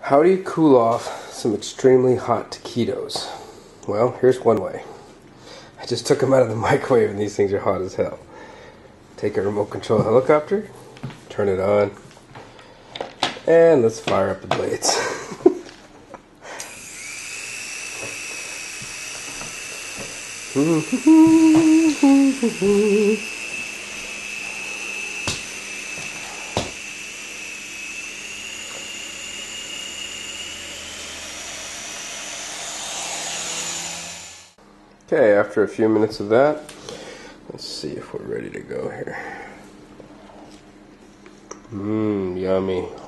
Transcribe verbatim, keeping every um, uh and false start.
How do you cool off some extremely hot taquitos? Well, here's one way. I just took them out of the microwave and these things are hot as hell. Take a remote control helicopter, turn it on, and let's fire up the blades. Okay, after a few minutes of that, let's see if we're ready to go here. Mmm, yummy.